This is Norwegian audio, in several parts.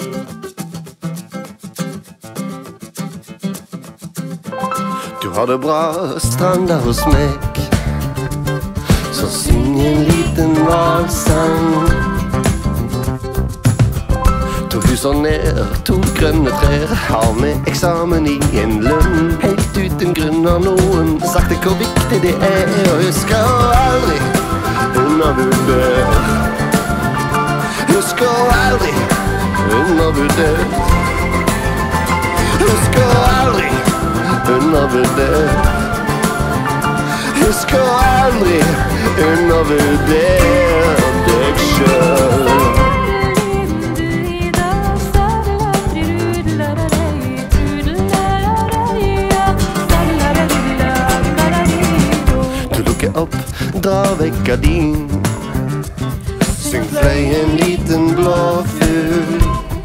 Du har det bra stranda hos meg, så syng en liten valsang. To hus og ned, to grønne trær, har med eksamen i en lønn. Helt uten grunn har noen sagt det hvor viktig det er, og husk å aldri undervurdere. Husk å aldri undervurdere. Husk å aldri undervurdere. Husk å aldri undervurdere deg selv. Du lukker opp, drar vekk gardin, syng fløy en liten blå fugl.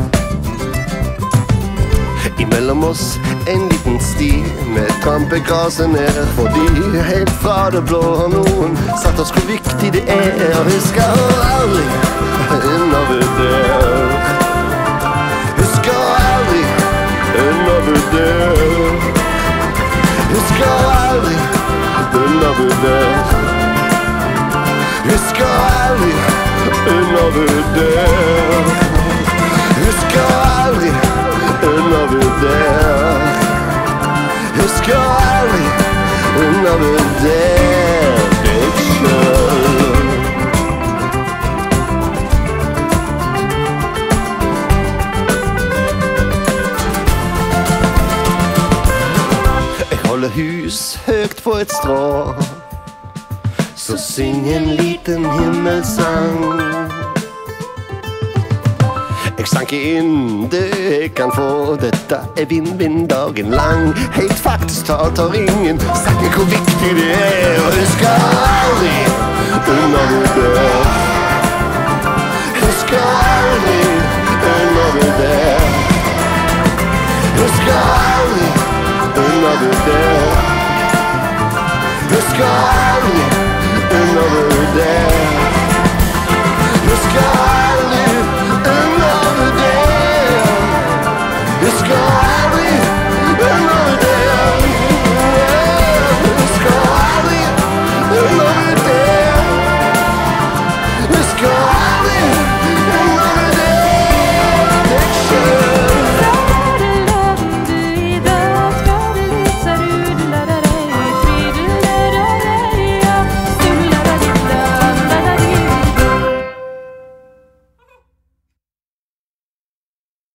Imellom oss en liten sti med trampegraset ned, fordi helt fra det blå har noen sagt oss hvor viktig det er. Og husk å aldri undervurdere. Husk å aldri undervurdere. Husk å aldri undervurdere. Husk å aldri undervurdere. Husk å aldri undervurdere. Husk å aldri undervurdere deg selv. Jeg holder hus høgt på et strå, så syng en liten himmelsang. Jeg sanker inn det jeg kan få, dette er vinn-vinn dagen lang. Helt faktisk talt har ingen sagt meg hvor viktig det er, og husk å aldri undervurdere. Husk å aldri undervurdere. Husk å aldri undervurdere. Husk å aldri undervurdere.